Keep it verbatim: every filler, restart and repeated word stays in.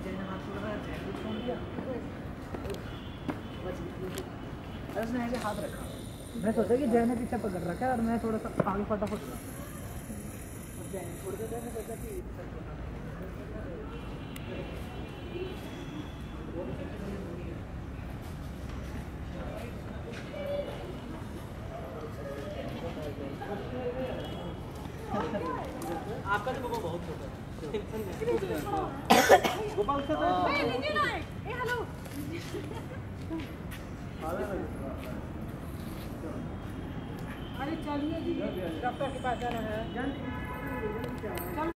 जैन हाथ छोड़ रहा है, जैन भी छोड़ दिया, उसने ऐसे हाथ रखा। मैं सोचा कि जैन ने पीछे पकड़ रखा है और मैं थोड़ा सा आगे फटाफट जैन छोड़ के मैंने सोचा कि आपका तो बाबा बहुत छोटा है। गोपाल से हेलो अरे चलिए जी डॉक्टर के पास जाना है।